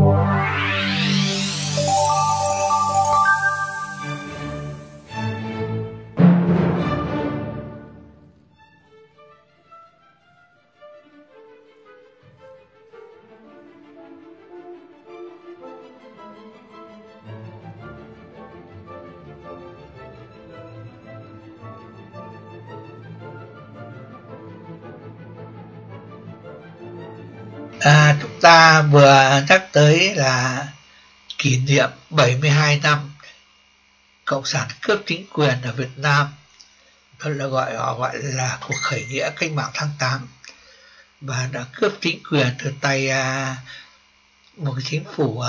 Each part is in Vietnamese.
Chúng ta vừa nhắc tới là kỷ niệm 72 năm Cộng sản cướp chính quyền ở Việt Nam, đó là gọi là cuộc khởi nghĩa cách mạng tháng 8, và đã cướp chính quyền từ tay một cái chính phủ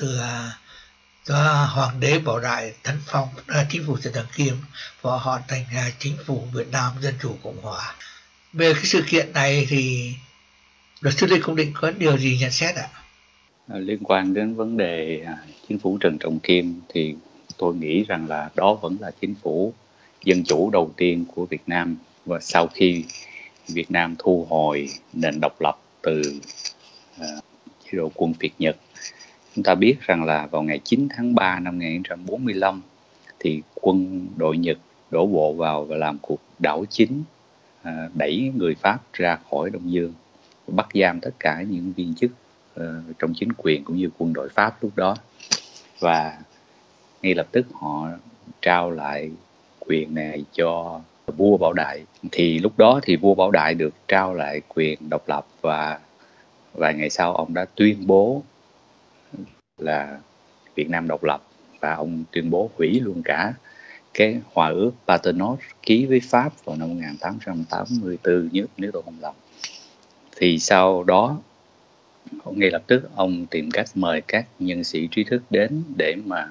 do Hoàng đế Bảo Đại Tấn Phong, chính phủ Trần Đại Kim, và họ thành chính phủ Việt Nam Dân Chủ Cộng Hòa. Về cái sự kiện này thì luật sư Lê Công Định có điều gì nhận xét ạ? Liên quan đến vấn đề chính phủ Trần Trọng Kim thì tôi nghĩ rằng là đó vẫn là chính phủ dân chủ đầu tiên của Việt Nam, và sau khi Việt Nam thu hồi nền độc lập từ chế độ quân Việt Nhật. Chúng ta biết rằng là vào ngày 9 tháng 3 năm 1945 thì quân đội Nhật đổ bộ vào và làm cuộc đảo chính, đẩy người Pháp ra khỏi Đông Dương, bắt giam tất cả những viên chức trong chính quyền cũng như quân đội Pháp lúc đó, và ngay lập tức họ trao lại quyền này cho vua Bảo Đại. Thì lúc đó thì vua Bảo Đại được trao lại quyền độc lập, và vài ngày sau ông đã tuyên bố là Việt Nam độc lập, và ông tuyên bố hủy luôn cả cái hòa ước Paternos ký với Pháp vào năm 1884 nếu tôi không lầm. Thì sau đó ngay lập tức ông tìm cách mời các nhân sĩ trí thức đến để mà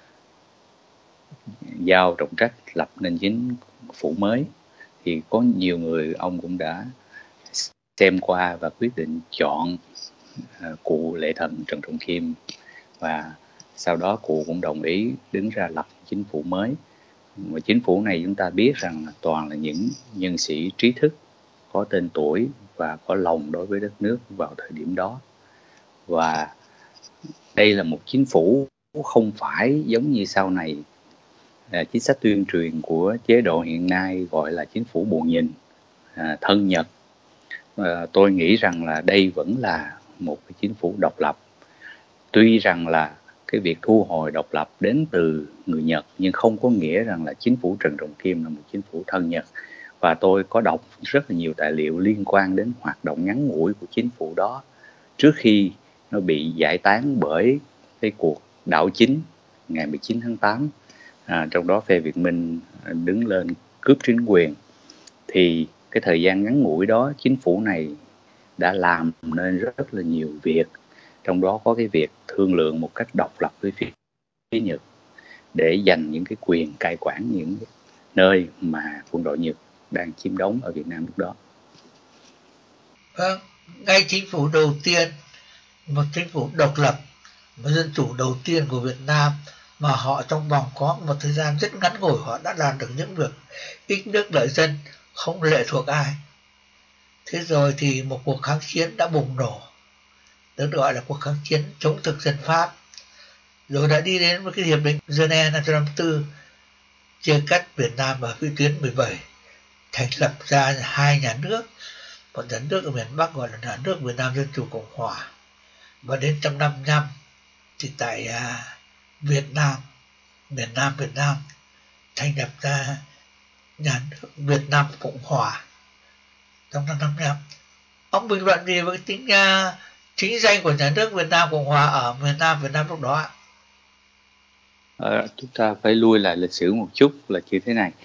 giao trọng trách lập nên chính phủ mới. Thì có nhiều người ông cũng đã xem qua và quyết định chọn cụ Lệ Thần Trần Trọng Kim, và sau đó cụ cũng đồng ý đứng ra lập chính phủ mới. Và chính phủ này chúng ta biết rằng toàn là những nhân sĩ trí thức có tên tuổi và có lòng đối với đất nước vào thời điểm đó. Và đây là một chính phủ không phải giống như sau này chính sách tuyên truyền của chế độ hiện nay gọi là chính phủ bù nhìn, thân Nhật. Tôi nghĩ rằng là đây vẫn là một cái chính phủ độc lập. Tuy rằng là cái việc thu hồi độc lập đến từ người Nhật, nhưng không có nghĩa rằng là chính phủ Trần Trọng Kim là một chính phủ thân Nhật. Và tôi có đọc rất là nhiều tài liệu liên quan đến hoạt động ngắn ngủi của chính phủ đó trước khi nó bị giải tán bởi cái cuộc đảo chính ngày 19 tháng 8. Trong đó phe Việt Minh đứng lên cướp chính quyền. Thì cái thời gian ngắn ngủi đó, chính phủ này đã làm nên rất là nhiều việc, trong đó có cái việc thương lượng một cách độc lập với phía Nhật để giành những cái quyền cai quản những nơi mà quân đội Nhật đang chiếm đóng ở Việt Nam lúc đó. Vâng, ngay chính phủ đầu tiên, một chính phủ độc lập và dân chủ đầu tiên của Việt Nam, mà họ trong vòng có một thời gian rất ngắn ngủi họ đã làm được những việc ích nước lợi dân, không lệ thuộc ai. Thế rồi thì một cuộc kháng chiến đã bùng nổ, được gọi là cuộc kháng chiến chống thực dân Pháp, rồi đã đi đến một cái hiệp định Geneva năm 1954 chia cắt Việt Nam và vĩ tuyến 17, thành lập ra hai nhà nước, một nhà nước ở miền Bắc gọi là nhà nước Việt Nam Dân Chủ Cộng Hòa, và đến 1955 thì tại miền Nam Việt Nam thành lập ra nhà nước Việt Nam Cộng Hòa trong năm 1955. Ông bình luận gì với tính chính danh của nhà nước Việt Nam Cộng Hòa ở miền Nam Việt Nam lúc đó ạ? Chúng ta phải lui lại lịch sử một chút là như thế này.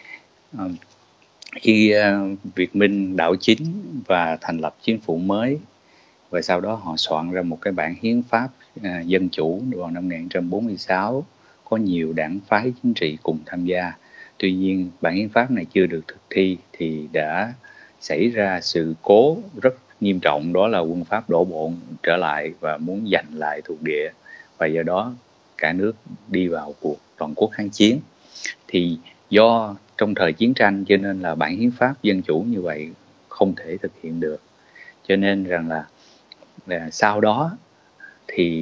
Khi Việt Minh đảo chính và thành lập chính phủ mới, và sau đó họ soạn ra một cái bản hiến pháp dân chủ vào năm 1946, có nhiều đảng phái chính trị cùng tham gia. Tuy nhiên bản hiến pháp này chưa được thực thi thì đã xảy ra sự cố rất nghiêm trọng, đó là quân Pháp đổ bộ trở lại và muốn giành lại thuộc địa, và do đó cả nước đi vào cuộc toàn quốc kháng chiến. Thì do trong thời chiến tranh cho nên là bản hiến pháp dân chủ như vậy không thể thực hiện được, cho nên rằng là sau đó thì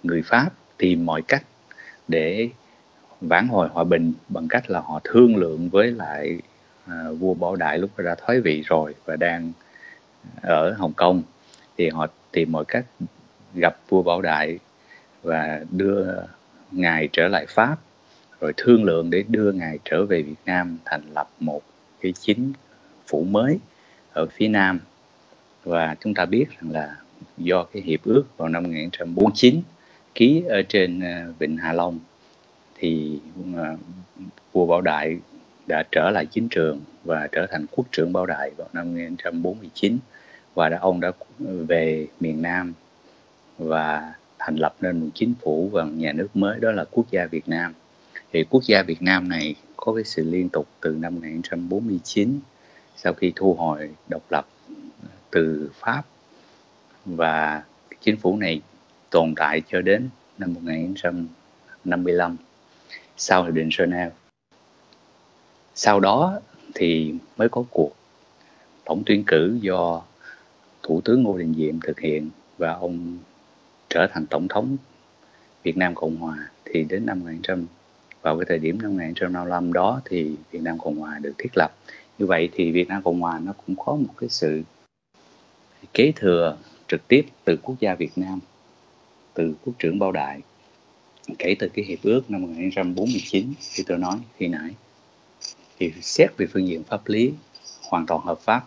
người Pháp tìm mọi cách để vãn hồi hòa bình bằng cách là họ thương lượng với lại vua Bảo Đại lúc đã thoái vị rồi và đang ở Hồng Kông. Thì họ tìm mọi cách gặp vua Bảo Đại và đưa ngài trở lại Pháp, rồi thương lượng để đưa ngài trở về Việt Nam, thành lập một cái chính phủ mới ở phía Nam. Và chúng ta biết rằng là do cái hiệp ước vào năm 1949 ký ở trên Vịnh Hạ Long, thì vua Bảo Đại đã trở lại chính trường và trở thành quốc trưởng Bảo Đại vào năm 1949, và ông đã về miền Nam và thành lập nên một chính phủ và nhà nước mới, đó là quốc gia Việt Nam. Thì quốc gia Việt Nam này có cái sự liên tục từ năm 1949 sau khi thu hồi độc lập từ Pháp, và chính phủ này tồn tại cho đến năm 1955 sau Hiệp định Geneva. Sau đó thì mới có cuộc tổng tuyển cử do Thủ tướng Ngô Đình Diệm thực hiện và ông trở thành tổng thống Việt Nam Cộng Hòa. Thì đến vào cái thời điểm năm 1955 đó thì Việt Nam Cộng Hòa được thiết lập. Như vậy thì Việt Nam Cộng Hòa nó cũng có một cái sự kế thừa trực tiếp từ quốc gia Việt Nam, từ quốc trưởng Bảo Đại, kể từ cái hiệp ước năm 1949 như tôi nói khi nãy. Thì xét về phương diện pháp lý hoàn toàn hợp pháp.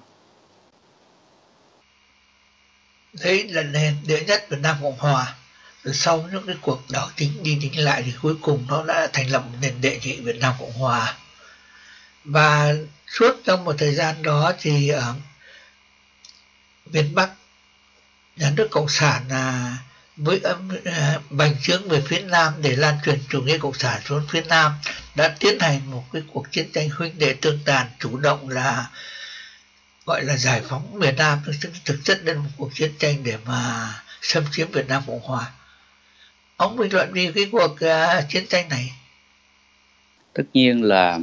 Đấy là nền đệ nhất Việt Nam Cộng Hòa. Rồi sau những cái cuộc đảo chính đi chính lại thì cuối cùng nó đã thành lập một nền đệ nhị Việt Nam Cộng Hòa. Và suốt trong một thời gian đó thì ở miền Bắc, nhà nước Cộng sản với bành trướng về phía Nam để lan truyền chủ nghĩa Cộng sản xuống phía Nam, đã tiến hành một cái cuộc chiến tranh huynh đệ tương tàn, chủ động là gọi là giải phóng miền Nam, thực chất đến một cuộc chiến tranh để mà xâm chiếm Việt Nam Cộng Hòa. Ông bình luận về cái cuộc chiến tranh này? Tất nhiên là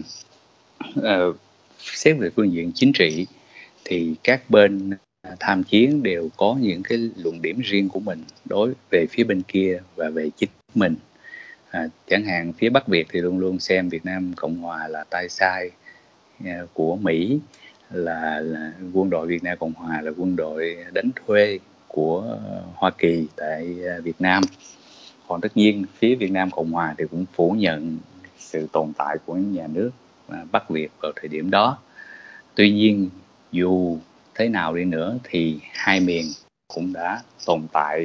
xét về phương diện chính trị thì các bên tham chiến đều có những cái luận điểm riêng của mình đối về phía bên kia và về chính mình. Chẳng hạn phía Bắc Việt thì luôn luôn xem Việt Nam Cộng Hòa là tay sai của Mỹ, là quân đội Việt Nam Cộng Hòa là quân đội đánh thuê của Hoa Kỳ tại Việt Nam. Còn tất nhiên phía Việt Nam Cộng Hòa thì cũng phủ nhận sự tồn tại của nhà nước Bắc Việt vào thời điểm đó. Tuy nhiên dù thế nào đi nữa thì hai miền cũng đã tồn tại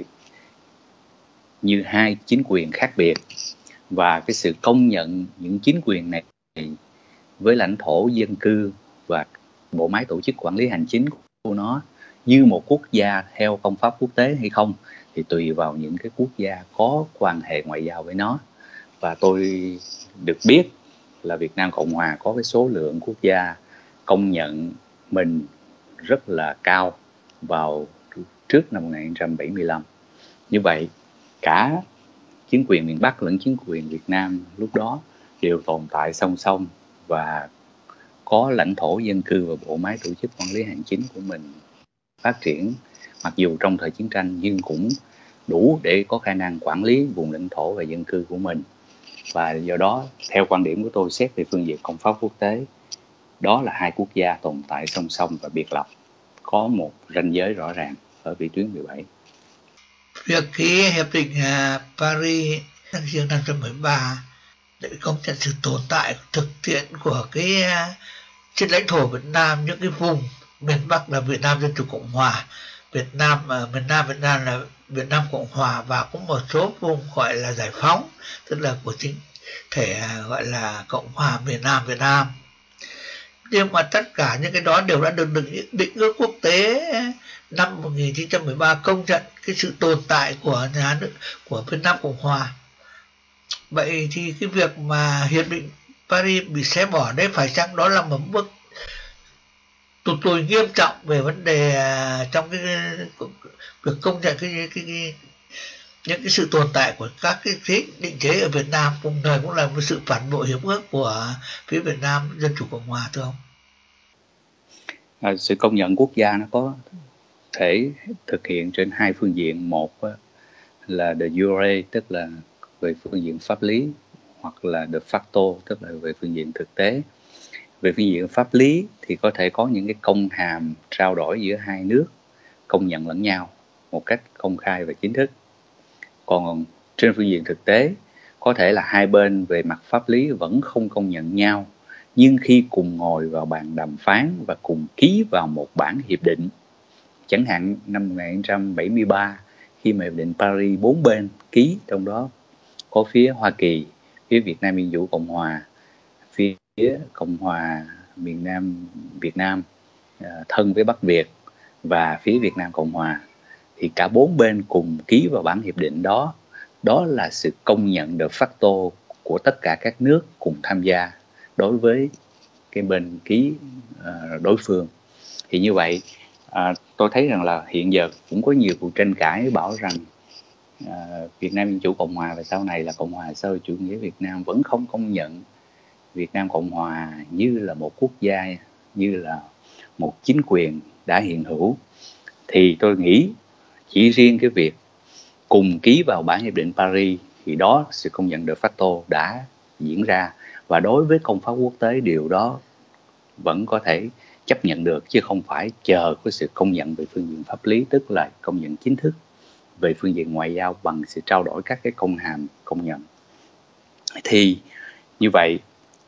như hai chính quyền khác biệt, và cái sự công nhận những chính quyền này với lãnh thổ, dân cư và bộ máy tổ chức quản lý hành chính của nó như một quốc gia theo công pháp quốc tế hay không thì tùy vào những cái quốc gia có quan hệ ngoại giao với nó. Và tôi được biết là Việt Nam Cộng Hòa có cái số lượng quốc gia công nhận mình rất là cao vào trước năm 1975. Như vậy cả chính quyền miền Bắc lẫn chính quyền Việt Nam lúc đó đều tồn tại song song và có lãnh thổ, dân cư và bộ máy tổ chức quản lý hành chính của mình phát triển, mặc dù trong thời chiến tranh nhưng cũng đủ để có khả năng quản lý vùng lãnh thổ và dân cư của mình. Và do đó theo quan điểm của tôi, xét về phương diện công pháp quốc tế, đó là hai quốc gia tồn tại song song và biệt lập, có một ranh giới rõ ràng ở vị tuyến 17. Việc ký hiệp định Paris năm 1913 để công nhận sự tồn tại thực tiễn của cái trên lãnh thổ Việt Nam, những cái vùng miền Bắc là Việt Nam Dân Chủ Cộng Hòa, miền Nam là Việt Nam Cộng Hòa, và có một số vùng gọi là giải phóng, tức là của chính thể gọi là Cộng Hòa miền Nam Việt Nam. Nhưng mà tất cả những cái đó đều đã được định ước quốc tế năm 1913 công nhận cái sự tồn tại của nhà nước của Việt Nam Cộng Hòa. Vậy thì cái việc mà hiệp định Paris bị xé bỏ đấy, phải chăng đó là một bước tụt lùi nghiêm trọng về vấn đề trong cái việc công nhận những cái sự tồn tại của các cái thế định chế ở Việt Nam, cùng thời cũng là một sự phản bội hiệp ước của phía Việt Nam Dân Chủ Cộng Hòa, thưa ông? Sự công nhận quốc gia nó có thể thực hiện trên hai phương diện. Một là de jure, tức là về phương diện pháp lý, hoặc là de facto, tức là về phương diện thực tế. Về phương diện pháp lý thì có thể có những cái công hàm trao đổi giữa hai nước, công nhận lẫn nhau một cách công khai và chính thức. Còn trên phương diện thực tế, có thể là hai bên về mặt pháp lý vẫn không công nhận nhau, nhưng khi cùng ngồi vào bàn đàm phán và cùng ký vào một bản hiệp định, chẳng hạn năm 1973, khi mà hiệp định Paris 4 bên ký, trong đó có phía Hoa Kỳ, phía Việt Nam Dân Chủ Cộng Hòa, phía Cộng hòa miền Nam Việt Nam thân với Bắc Việt, và phía Việt Nam Cộng Hòa, thì cả 4 bên cùng ký vào bản hiệp định đó. Đó là sự công nhận de facto của tất cả các nước cùng tham gia đối với cái bên ký đối phương. Thì như vậy, tôi thấy rằng là hiện giờ cũng có nhiều vụ tranh cãi bảo rằng Việt Nam Dân Chủ Cộng Hòa và sau này là Cộng hòa xã hội chủ nghĩa Việt Nam vẫn không công nhận Việt Nam Cộng Hòa như là một quốc gia, như là một chính quyền đã hiện hữu. Thì tôi nghĩ chỉ riêng cái việc cùng ký vào bản hiệp định Paris thì đó, sự công nhận de facto đã diễn ra, và đối với công pháp quốc tế điều đó vẫn có thể chấp nhận được, chứ không phải chờ có sự công nhận về phương diện pháp lý, tức là công nhận chính thức về phương diện ngoại giao bằng sự trao đổi các cái công hàm công nhận. Thì như vậy,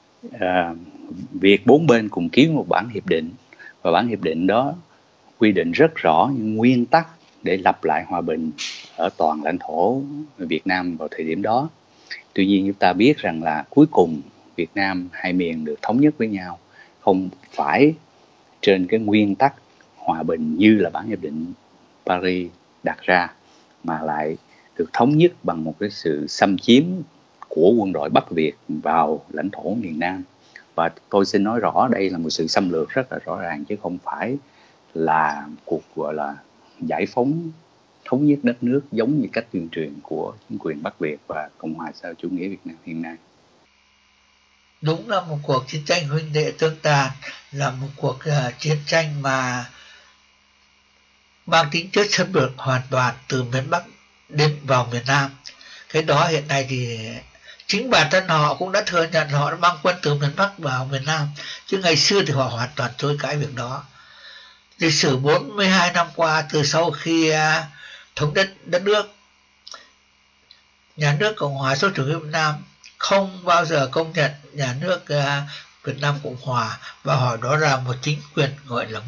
việc 4 bên cùng ký một bản hiệp định, và bản hiệp định đó quy định rất rõ những nguyên tắc để lập lại hòa bình ở toàn lãnh thổ Việt Nam vào thời điểm đó. Tuy nhiên chúng ta biết rằng là cuối cùng Việt Nam hai miền được thống nhất với nhau, không phải trên cái nguyên tắc hòa bình như là bản hiệp định Paris đặt ra, mà lại được thống nhất bằng một cái sự xâm chiếm của quân đội Bắc Việt vào lãnh thổ miền Nam. Và tôi xin nói rõ, đây là một sự xâm lược rất là rõ ràng, chứ không phải là cuộc gọi là giải phóng thống nhất đất nước giống như cách tuyên truyền của chính quyền Bắc Việt và Cộng hòa xã hội chủ nghĩa Việt Nam hiện nay. Đúng là một cuộc chiến tranh huynh đệ tương tàn, là một cuộc chiến tranh mà mang tính chất xâm lược hoàn toàn từ miền Bắc đến vào miền Nam. Cái đó hiện nay thì chính bản thân họ cũng đã thừa nhận họ đã mang quân từ miền Bắc vào miền Nam, chứ ngày xưa thì họ hoàn toàn chối cãi việc đó. Lịch sử 42 năm qua, từ sau khi thống nhất đất nước, nhà nước Cộng hòa xã hội chủ nghĩa Việt Nam không bao giờ công nhận nhà nước Việt Nam Cộng Hòa, và hỏi đó là một chính quyền gọi là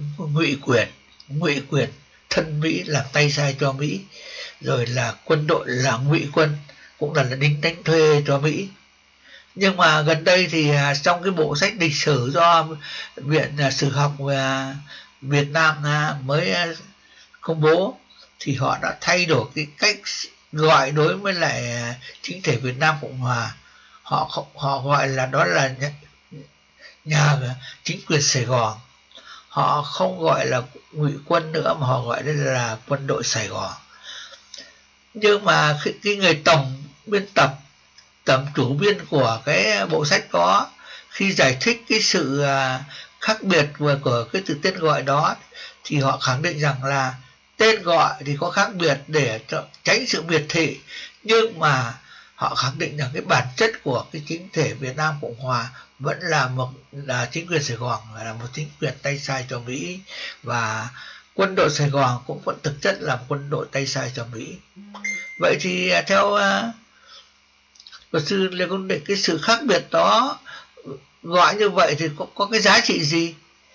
ngụy quyền thân Mỹ, làm tay sai cho Mỹ, rồi là quân đội là ngụy quân, cũng là lính đánh thuê cho Mỹ. Nhưng mà gần đây thì trong cái bộ sách lịch sử do Viện Sử học Việt Nam mới công bố, thì họ đã thay đổi cái cách gọi đối với lại chính thể Việt Nam Cộng Hòa. Họ gọi là đó là nhà chính quyền Sài Gòn. Họ không gọi là ngụy quân nữa, mà họ gọi đây là quân đội Sài Gòn. Nhưng mà cái người tổng biên tập, tổng chủ biên của cái bộ sách đó, khi giải thích cái sự khác biệt của cái từ tên gọi đó, thì họ khẳng định rằng là tên gọi thì có khác biệt để tránh sự miệt thị, nhưng mà họ khẳng định rằng cái bản chất của cái chính thể Việt Nam Cộng Hòa vẫn là chính quyền Sài Gòn, là một chính quyền tay sai cho Mỹ, và quân đội Sài Gòn cũng vẫn thực chất là một quân đội tay sai cho Mỹ. Vậy thì theo luật sư Lê Công Định, cái sự khác biệt đó gọi như vậy thì có cái giá trị gì?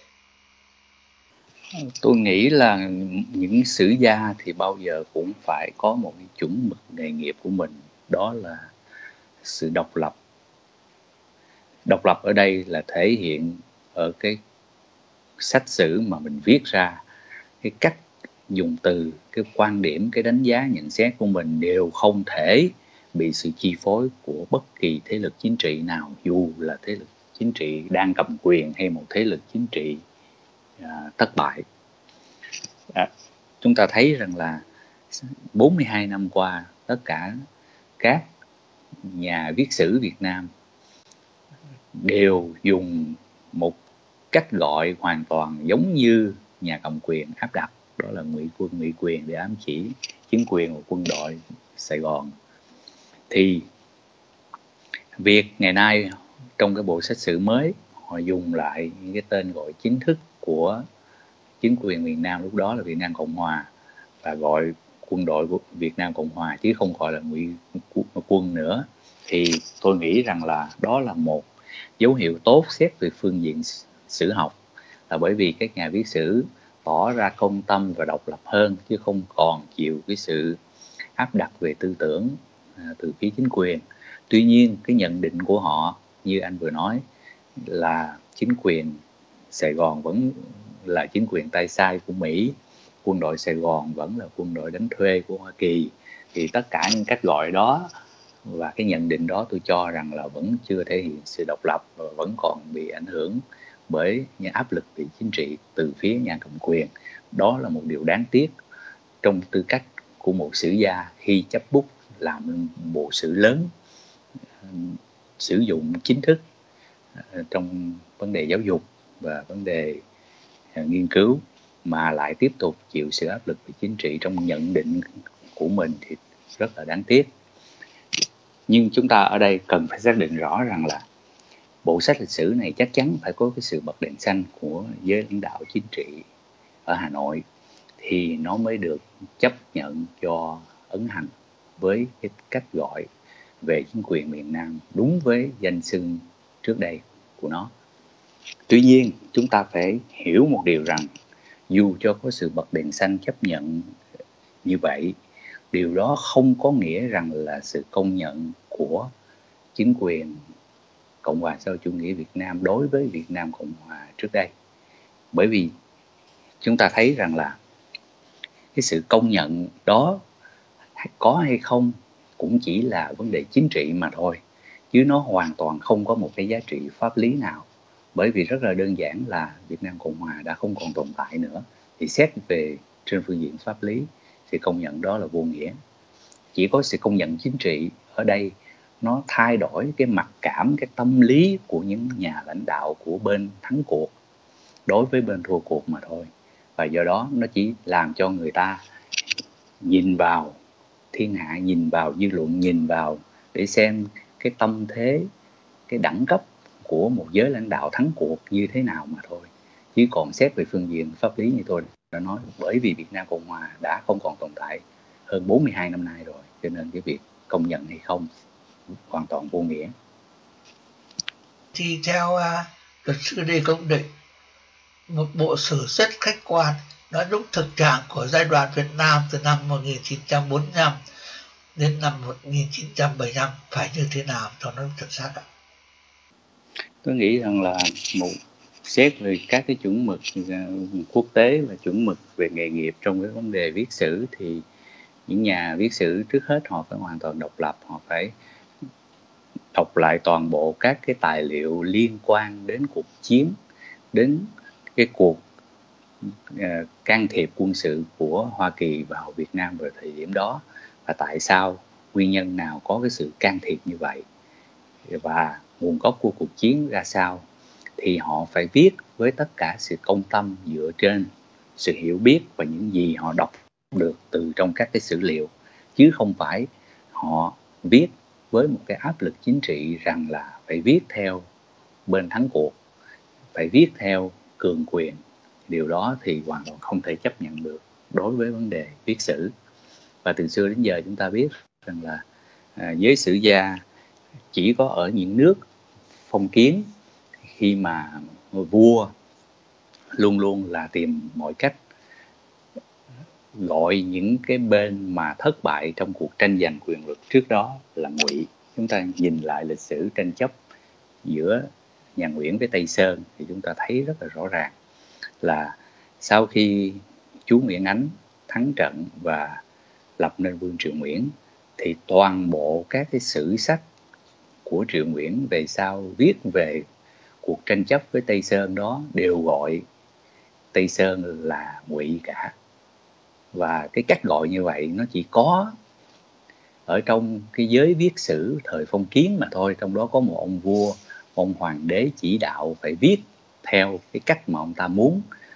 Tôi nghĩ là những sử gia thì bao giờ cũng phải có một cái chuẩn mực nghề nghiệp của mình, đó là sự độc lập. Độc lập ở đây là thể hiện ở cái sách sử mà mình viết ra, cái cách dùng từ, cái quan điểm, cái đánh giá nhận xét của mình đều không thể bị sự chi phối của bất kỳ thế lực chính trị nào, dù là thế lực chính trị đang cầm quyền hay một thế lực chính trị thất bại. Chúng ta thấy rằng là 42 năm qua, tất cả các nhà viết sử Việt Nam đều dùng một cách gọi hoàn toàn giống như nhà cầm quyền áp đặt. đó là ngụy quân ngụy quyền để ám chỉ chính quyền và quân đội Sài Gòn. Thì việc ngày nay trong cái bộ xét xử mới họ dùng lại những cái tên gọi chính thức của chính quyền miền Nam lúc đó là Việt Nam Cộng Hòa, và gọi quân đội của Việt Nam Cộng Hòa chứ không gọi là ngụy quân nữa, thì tôi nghĩ rằng là đó là một dấu hiệu tốt xét về phương diện sử học, là bởi vì các nhà viết sử tỏ ra công tâm và độc lập hơn, chứ không còn chịu cái sự áp đặt về tư tưởng từ phía chính quyền. Tuy nhiên cái nhận định của họ như anh vừa nói là chính quyền Sài Gòn vẫn là chính quyền tay sai của Mỹ, quân đội Sài Gòn vẫn là quân đội đánh thuê của Hoa Kỳ, thì tất cả những cách gọi đó và cái nhận định đó tôi cho rằng là vẫn chưa thể hiện sự độc lập và vẫn còn bị ảnh hưởng bởi những áp lực về chính trị từ phía nhà cầm quyền. Đó là một điều đáng tiếc trong tư cách của một sử gia khi chấp bút làm bộ sử lớn sử dụng chính thức trong vấn đề giáo dục và vấn đề nghiên cứu, mà lại tiếp tục chịu sự áp lực về chính trị trong nhận định của mình thì rất là đáng tiếc. Nhưng chúng ta ở đây cần phải xác định rõ rằng là bộ sách lịch sử này chắc chắn phải có cái sự bật đèn xanh của giới lãnh đạo chính trị ở Hà Nội thì nó mới được chấp nhận cho ấn hành với cái cách gọi về chính quyền miền Nam đúng với danh xưng trước đây của nó. Tuy nhiên chúng ta phải hiểu một điều rằng dù cho có sự bật đèn xanh chấp nhận như vậy, điều đó không có nghĩa rằng là sự công nhận của chính quyền Cộng hòa xã hội chủ nghĩa Việt Nam đối với Việt Nam Cộng hòa trước đây. Bởi vì chúng ta thấy rằng là cái sự công nhận đó có hay không cũng chỉ là vấn đề chính trị mà thôi, chứ nó hoàn toàn không có một cái giá trị pháp lý nào. Bởi vì rất là đơn giản là Việt Nam Cộng hòa đã không còn tồn tại nữa, thì xét về trên phương diện pháp lý thì công nhận đó là vô nghĩa. Chỉ có sự công nhận chính trị ở đây nó thay đổi cái mặc cảm, cái tâm lý của những nhà lãnh đạo của bên thắng cuộc đối với bên thua cuộc mà thôi. Và do đó nó chỉ làm cho người ta nhìn vào thiên hạ, nhìn vào dư luận, nhìn vào để xem cái tâm thế, cái đẳng cấp của một giới lãnh đạo thắng cuộc như thế nào mà thôi. Chứ còn xét về phương diện pháp lý như tôi đã nói, bởi vì Việt Nam Cộng Hòa đã không còn tồn tại hơn 42 năm nay rồi, cho nên cái việc công nhận hay không hoàn toàn vô nghĩa. Thì theo luật sư Lê Công Định, một bộ sử rất khách quan nói đúng thực trạng của giai đoạn Việt Nam từ năm 1945 đến năm 1975 phải như thế nào cho nó chuẩn xác ạ? Tôi nghĩ rằng là một xét về các cái chuẩn mực quốc tế và chuẩn mực về nghề nghiệp trong cái vấn đề viết sử, thì những nhà viết sử trước hết họ phải hoàn toàn độc lập, họ phải đọc lại toàn bộ các cái tài liệu liên quan đến cuộc chiến, đến cái cuộc can thiệp quân sự của Hoa Kỳ vào Việt Nam vào thời điểm đó, và tại sao, nguyên nhân nào có cái sự can thiệp như vậy, và nguồn gốc của cuộc chiến ra sao. Thì họ phải viết với tất cả sự công tâm dựa trên sự hiểu biết và những gì họ đọc được từ trong các cái sử liệu, chứ không phải họ viết với một cái áp lực chính trị rằng là phải viết theo bên thắng cuộc, phải viết theo cường quyền. Điều đó thì hoàn toàn không thể chấp nhận được đối với vấn đề viết sử. Và từ xưa đến giờ chúng ta biết rằng là giới sử gia chỉ có ở những nước phong kiến, khi mà vua luôn luôn là tìm mọi cách gọi những cái bên mà thất bại trong cuộc tranh giành quyền lực trước đó là ngụy. Chúng ta nhìn lại lịch sử tranh chấp giữa nhà Nguyễn với Tây Sơn thì chúng ta thấy rất là rõ ràng là sau khi chú Nguyễn Ánh thắng trận và lập nên Vương Triều Nguyễn, thì toàn bộ các cái sử sách của Triều Nguyễn về sau viết về cuộc tranh chấp với Tây Sơn đó đều gọi Tây Sơn là ngụy cả. Và cái cách gọi như vậy nó chỉ có ở trong cái giới viết sử thời phong kiến mà thôi. Trong đó có một ông vua, ông hoàng đế chỉ đạo phải viết theo cái cách mà ông ta muốn,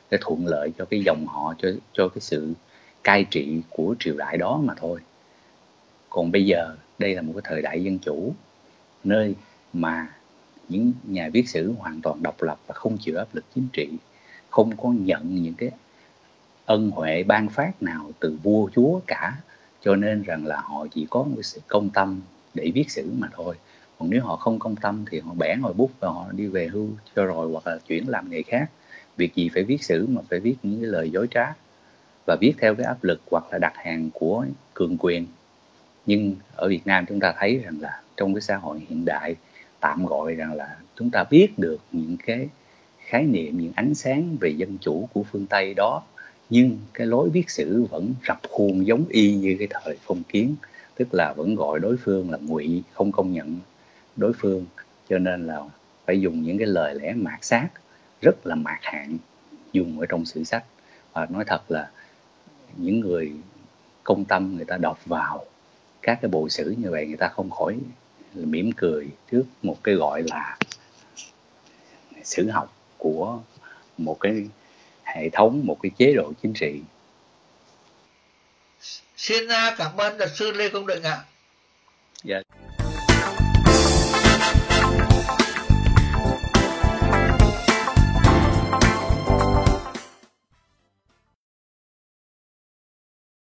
để thuận lợi cho cái dòng họ, cho cái sự cai trị của triều đại đó mà thôi. Còn bây giờ đây là một cái thời đại dân chủ, nơi mà những nhà viết sử hoàn toàn độc lập và không chịu áp lực chính trị, không có nhận những cái ân huệ ban phát nào từ vua chúa cả, cho nên rằng là họ chỉ có một sự công tâm để viết sử mà thôi. Còn nếu họ không công tâm thì họ bẻ ngòi bút và họ đi về hưu cho rồi, hoặc là chuyển làm nghề khác. Việc gì phải viết sử mà phải viết những cái lời dối trá và viết theo cái áp lực hoặc là đặt hàng của cường quyền. Nhưng ở Việt Nam chúng ta thấy rằng là trong cái xã hội hiện đại, tạm gọi rằng là chúng ta biết được những cái khái niệm, những ánh sáng về dân chủ của phương Tây đó, nhưng cái lối viết sử vẫn rập khuôn giống y như cái thời phong kiến, tức là vẫn gọi đối phương là ngụy, không công nhận đối phương, cho nên là phải dùng những cái lời lẽ mạt sát, rất là mạt hạn dùng ở trong sử sách. Và nói thật là những người công tâm người ta đọc vào các cái bộ sử như vậy, người ta không khỏi mỉm cười trước một cái gọi là sử học của một cái hệ thống, một cái chế độ chính trị. Xin cảm ơn luật sư Lê Công Định ạ. Dạ.